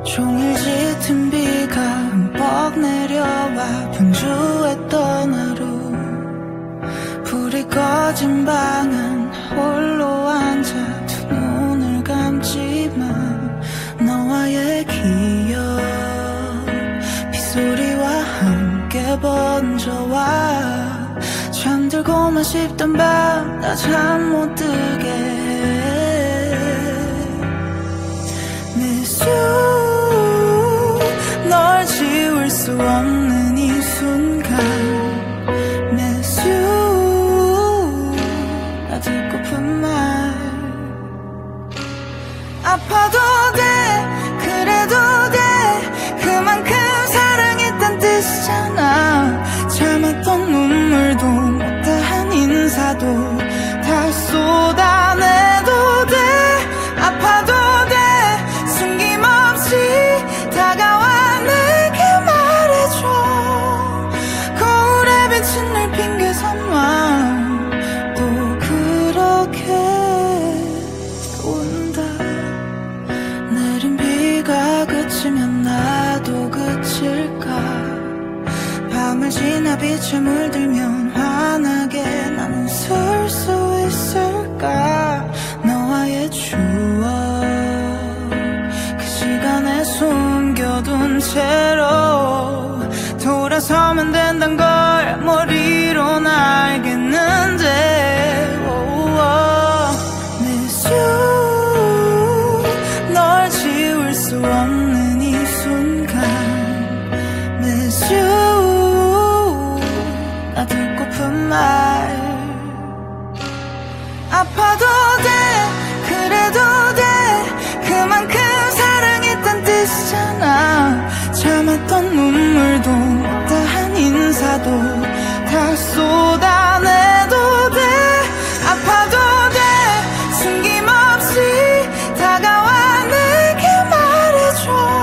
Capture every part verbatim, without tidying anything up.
종일 짙은 비가 흠뻑 내려와 분주했던 하루, 불이 꺼진 방은 홀로 앉아 두 눈을 감지만 너와의 기억 빗소리와 함께 번져와 잠들고만 싶던 밤 나 잠 못 들게 Miss you 널 지울 수 없는 이 순간 Miss you 나 듣고픈 말 아파도 돼 그래도 돼 그만큼 사랑했단 뜻이잖아 참았던 눈물도 못다한 인사도 다 쏟아내도 돼 아파도 돼 숨김없이 다가와 내게 말해줘 거울에 비친 널 핑계삼아 또 그렇게 운다 내린 비가 그치면 나도 그칠까 밤을 지나 빛에 물들면 환하게 난 웃을 수 있을까 너와의 추억 그 시간에 숨겨둔 채로 돌아서면 된단 걸 머리론 알겠는데 oh, oh. Miss you 널 지울 수 없는 이 순간 Miss you 나 듣고픈 말 아파도 돼 그래도 돼 그만큼 사랑했단 뜻이잖아 참았던 눈물도 못다한 인사도 다 쏟아내도 돼 아파도 돼 숨김없이 다가와 내게 말해줘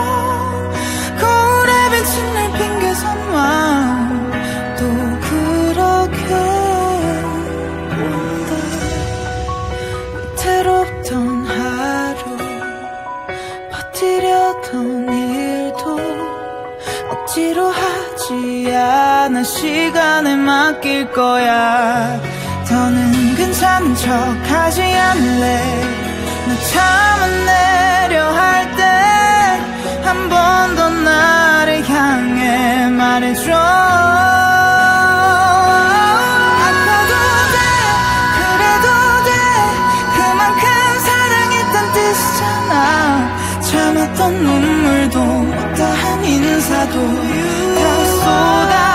거울에 비친 날 핑계삼아 또 그렇게 온다 위태롭던 하루 버티려던 일도 억지로 하지 않아 시간에 맡길 거야 더는 괜찮은 척 하지 않을래 나 참아내려 할 때 한 번 더 나를 향해 말해줘 아파도 돼 그래도 돼 그만큼 사랑했단 뜻이잖아 참았던 눈물도 못다한 인사도 다 쏟아